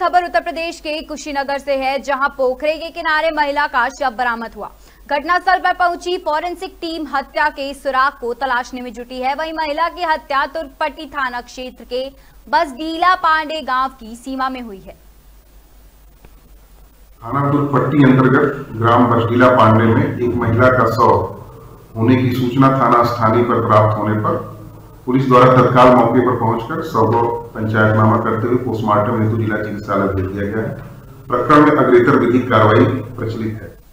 खबर उत्तर प्रदेश के कुशीनगर से है, जहां पोखरे के किनारे महिला का शव बरामद हुआ। घटनास्थल पर पहुंची फॉरेंसिक टीम हत्या के सुराग को तलाशने में जुटी है। वहीं महिला की हत्या तुर्कपट्टी थाना क्षेत्र के बसडीला पांडे गांव की सीमा में हुई है। थाना तुर्कपट्टी अंतर्गत ग्राम बसडीला पांडे में एक महिला का शव होने की सूचना थाना स्थानीय पर प्राप्त होने पर पुलिस द्वारा तत्काल मौके पर पहुंचकर शव को पंचायतनामा करते हुए पोस्टमार्टम हेतु जिला चिकित्सालय भेज दिया गया है। प्रकरण में अग्रेतर विधिक कार्रवाई प्रचलित है।